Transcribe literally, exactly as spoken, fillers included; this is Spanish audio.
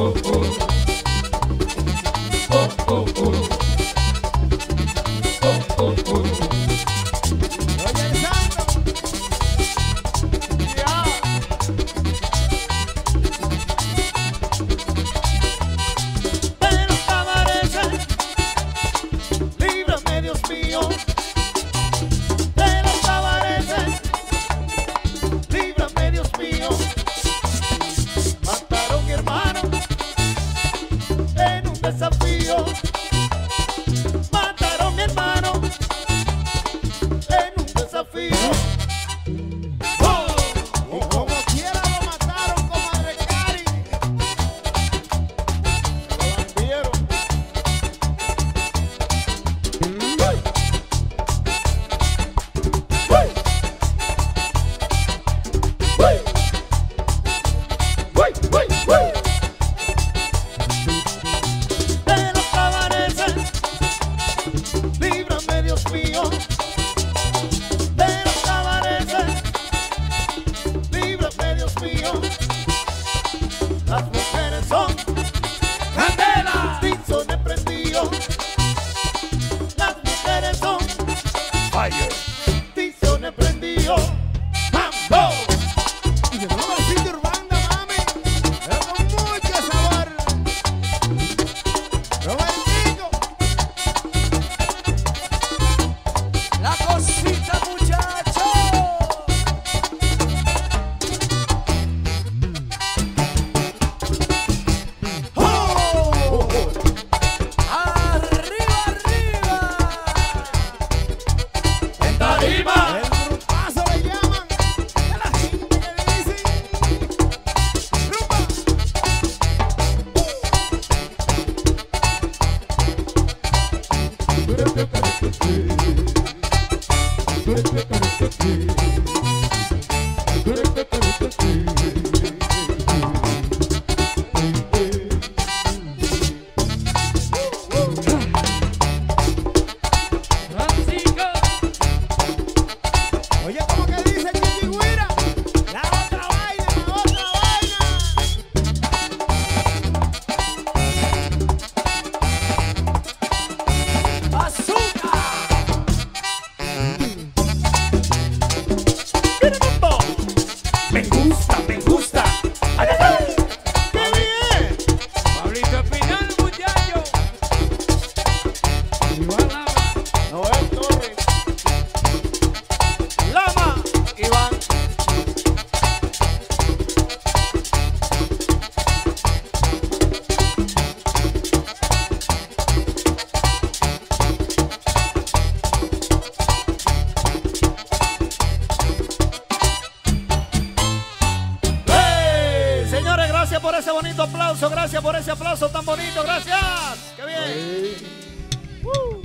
Desafío, mataron a mi hermano en un desafío. ¡Oh! Y como quiera lo mataron, comadre Cari. Lo lambieron. ¡Uy! ¡Uy! ¡Uy! ¡Uy! ¡Uy! ¡Uy! Dios mío, de los cabaretes, líbrame Dios mío. Las mujeres son candela, tizones prendidos. Las mujeres son fire, tizones prendidos. ¡Mambo! Y yo no me siento urbana, mami, pero con mucho sabor. Robertico. La cosita, muchacho. ¡Oh! Arriba, arriba. En tarima. El grupazo le llaman. A la gente que le dicen. ¡Rumba! Oye, ¿cómo que dice Chiquigüira? La otra vaina, la otra vaina. Azúcar. Me gusta, me gusta. ¡Ay, ay, ay! ¡Qué bien! Pablito Espinal, muchacho. Iván Lama. Noel Torres. Lama, Iván. ¡Hey! Señores, gracias por ese bonito aplauso. Gracias por ese aplauso tan bonito. Gracias. ¡Qué bien! ¡Uh!